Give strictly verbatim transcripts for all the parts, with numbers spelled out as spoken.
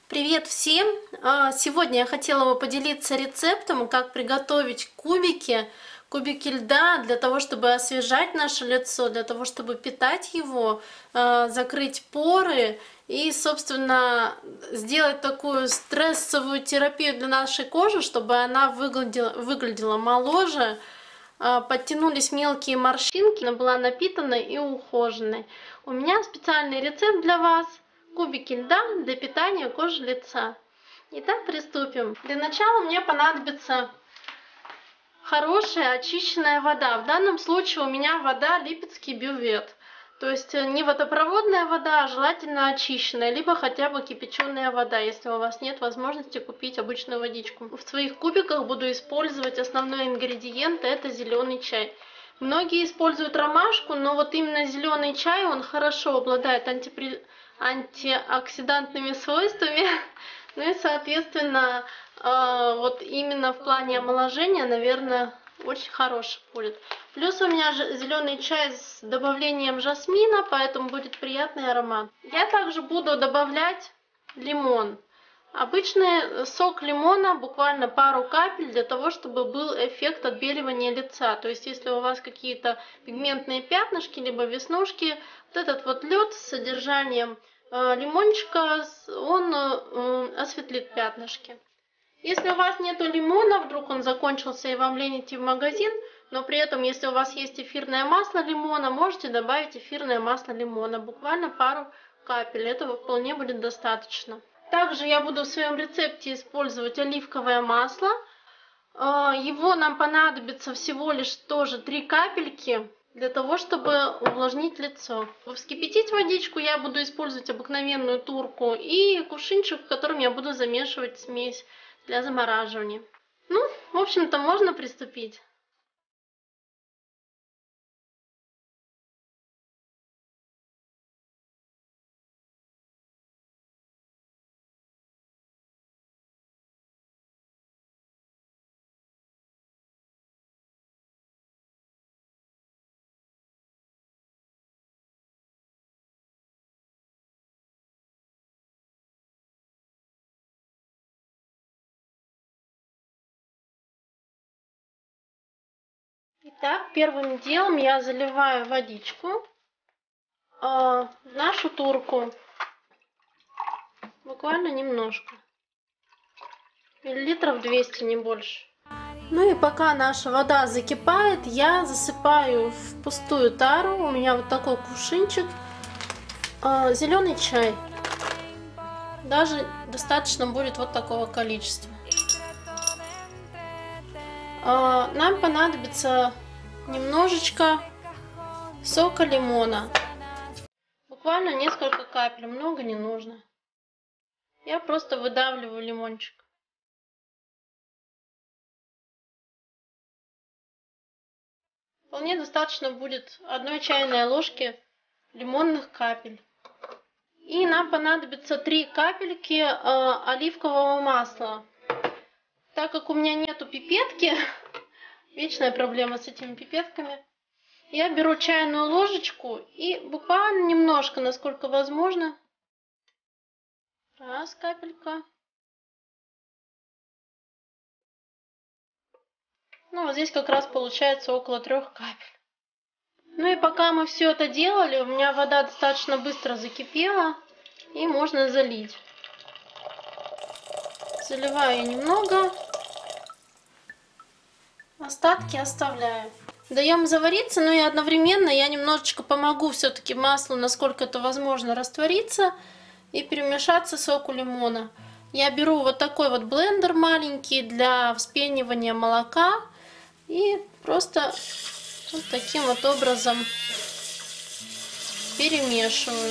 Привет всем! А, Сегодня я хотела бы поделиться рецептом, как приготовить кубики, кубики льда для того, чтобы освежать наше лицо, для того, чтобы питать его, а, закрыть поры и, собственно, сделать такую стрессовую терапию для нашей кожи, чтобы она выглядела, выглядела моложе, а, подтянулись мелкие морщинки, она была напитанной и ухоженной. У меня специальный рецепт для вас. Кубики льда для питания кожи лица. Итак, приступим. Для начала мне понадобится хорошая очищенная вода. В данном случае у меня вода Липецкий бювет. То есть не водопроводная вода, а желательно очищенная, либо хотя бы кипяченая вода, если у вас нет возможности купить обычную водичку. В своих кубиках буду использовать основной ингредиент, это зеленый чай. Многие используют ромашку, но вот именно зеленый чай, он хорошо обладает антипри... антиоксидантными свойствами. Ну и, соответственно, э, вот именно в плане омоложения, наверное, очень хороший будет. Плюс у меня зеленый чай с добавлением жасмина, поэтому будет приятный аромат. Я также буду добавлять лимон. Обычный сок лимона, буквально пару капель, для того, чтобы был эффект отбеливания лица. То есть, если у вас какие-то пигментные пятнышки, либо веснушки, вот этот вот лед с содержанием э, лимончика, он э, осветлит пятнышки. Если у вас нету лимона, вдруг он закончился и вам лень идти в магазин, но при этом, если у вас есть эфирное масло лимона, можете добавить эфирное масло лимона, буквально пару капель, этого вполне будет достаточно. Также я буду в своем рецепте использовать оливковое масло. Его нам понадобится всего лишь тоже три капельки для того, чтобы увлажнить лицо. Вскипятить водичку я буду использовать обыкновенную турку и кувшинчик, в котором я буду замешивать смесь для замораживания. Ну, в общем-то, можно приступить. Итак, первым делом я заливаю водичку э, в нашу турку. Буквально немножко. Миллилитров двести, не больше. Ну и пока наша вода закипает, я засыпаю в пустую тару. У меня вот такой кувшинчик. Э, зеленый чай. Даже достаточно будет вот такого количества. Нам понадобится немножечко сока лимона. Буквально несколько капель, много не нужно. Я просто выдавливаю лимончик. Вполне достаточно будет одной чайной ложки лимонных капель. И нам понадобится три капельки э, оливкового масла. Так как у меня нету пипетки, вечная проблема с этими пипетками, я беру чайную ложечку и буквально немножко, насколько возможно, раз капелька. Ну, вот здесь как раз получается около трех капель. Ну и пока мы все это делали, у меня вода достаточно быстро закипела, и можно залить. Заливаю немного. Остатки оставляю. Даем завариться, но и одновременно я немножечко помогу все-таки маслу, насколько это возможно, раствориться и перемешаться соку лимона. Я беру вот такой вот блендер маленький для вспенивания молока и просто вот таким вот образом перемешиваю.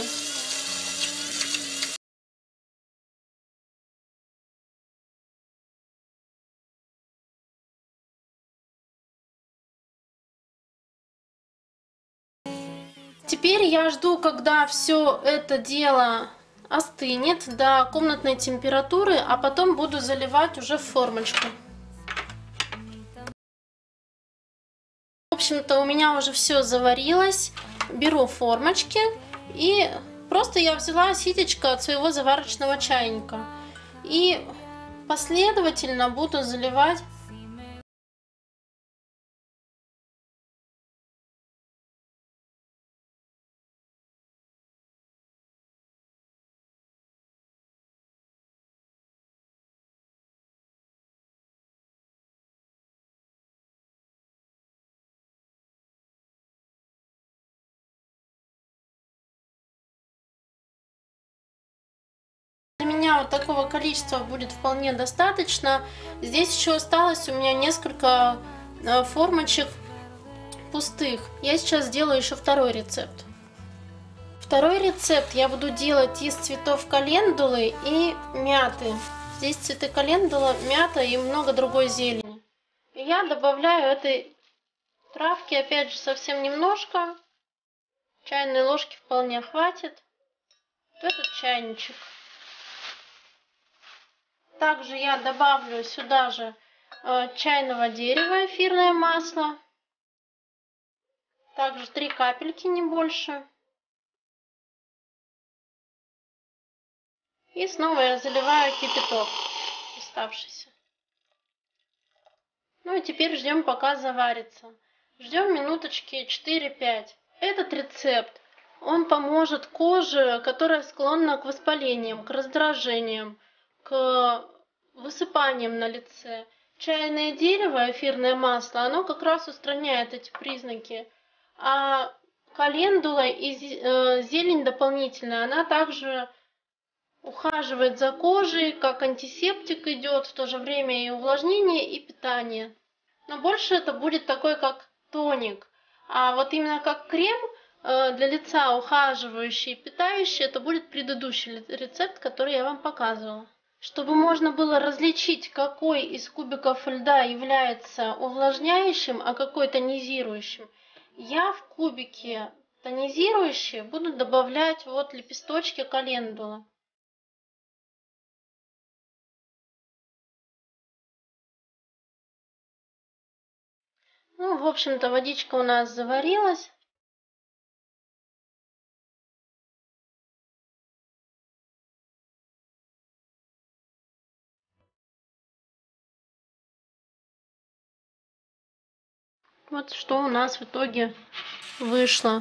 Теперь я жду, когда все это дело остынет до комнатной температуры, а потом буду заливать уже в формочку. В общем-то, у меня уже все заварилось. Беру формочки и просто я взяла ситечко от своего заварочного чайника. И последовательно буду заливать вот такого количества будет вполне достаточно. Здесь еще осталось у меня несколько формочек пустых. Я сейчас сделаю еще второй рецепт. Второй рецепт я буду делать из цветов календулы и мяты. Здесь цветы календула, мята и много другой зелени. И я добавляю этой травки, опять же, совсем немножко. Чайной ложки вполне хватит. Вот этот чайничек. Также я добавлю сюда же э, чайного дерева, эфирное масло. Также три капельки, не больше. И снова я заливаю кипяток оставшийся. Ну и теперь ждем, пока заварится. Ждем минуточки четыре-пять. Этот рецепт, он поможет коже, которая склонна к воспалениям, к раздражениям, к высыпаниям на лице. Чайное дерево, эфирное масло, оно как раз устраняет эти признаки. А календула и зелень дополнительная, она также ухаживает за кожей, как антисептик идет, в то же время и увлажнение, и питание. Но больше это будет такой, как тоник. А вот именно как крем для лица, ухаживающий и питающий, это будет предыдущий рецепт, который я вам показывала. Чтобы можно было различить, какой из кубиков льда является увлажняющим, а какой тонизирующим, я в кубики тонизирующие буду добавлять вот лепесточки календулы. Ну, в общем-то, водичка у нас заварилась. Вот что у нас в итоге вышло.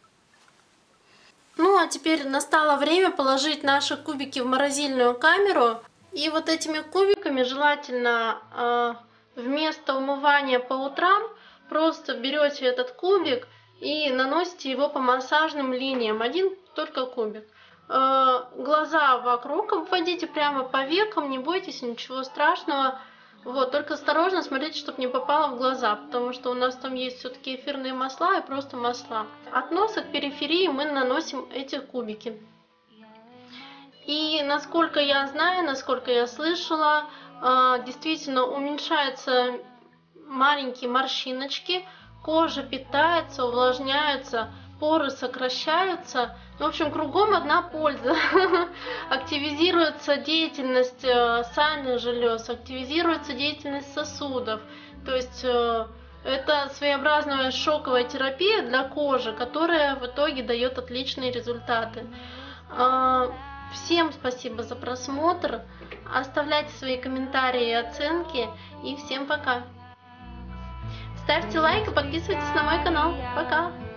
Ну, а теперь настало время положить наши кубики в морозильную камеру. И вот этими кубиками желательно э, вместо умывания по утрам просто берете этот кубик и наносите его по массажным линиям. Один только кубик. Э, глаза вокруг обводите прямо по векам, не бойтесь, ничего страшного. Вот, только осторожно смотрите, чтобы не попало в глаза, потому что у нас там есть все-таки эфирные масла и просто масла. От носа к периферии мы наносим эти кубики. И насколько я знаю, насколько я слышала, действительно уменьшаются маленькие морщиночки, кожа питается, увлажняется, поры сокращаются. В общем, кругом одна польза. Активизируется деятельность сальных желез, активизируется деятельность сосудов. То есть это своеобразная шоковая терапия для кожи, которая в итоге дает отличные результаты. Всем спасибо за просмотр. Оставляйте свои комментарии и оценки. И всем пока. Ставьте лайк и подписывайтесь на мой канал. Пока.